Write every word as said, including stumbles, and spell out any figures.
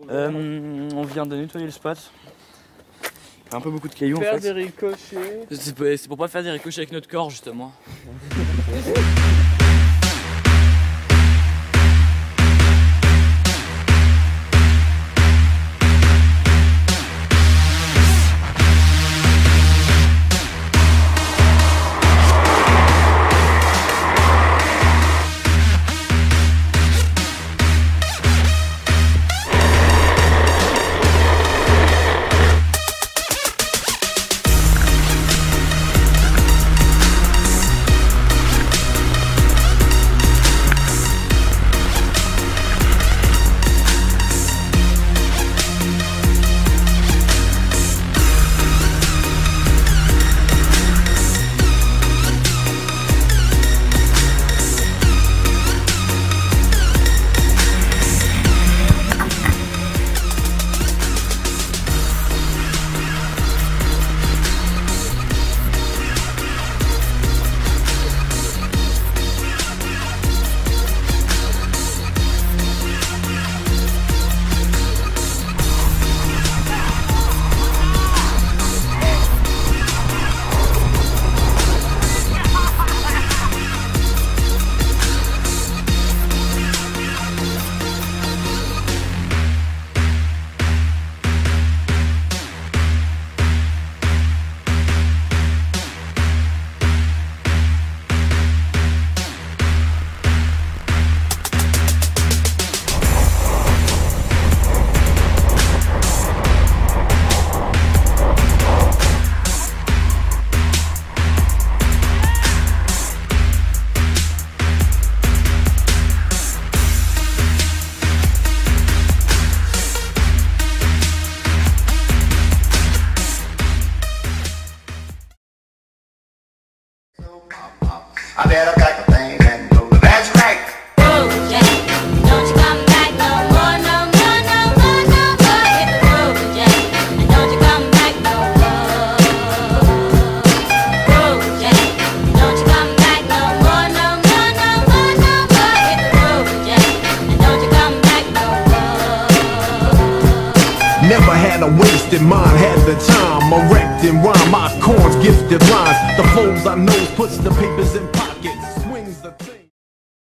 Euh, on vient de nettoyer le spot. Il y a un peu beaucoup de cailloux faire en fait. des ricochets. C'est pour pas faire des ricochets avec notre corps justement. I better pack the things and go. That's right. Road Jack, don't you come back no more, no more, no more, no more. Hit the road Jack, and don't you come back no more. Road Jack, don't you come back no more, no more, no more, no more. Hit the road Jack, and don't you come back no more. Never had a wasted mind, had the time. Erect and rhyme, my corns gifted lines. The flows I know puts the papers in pockets, swings the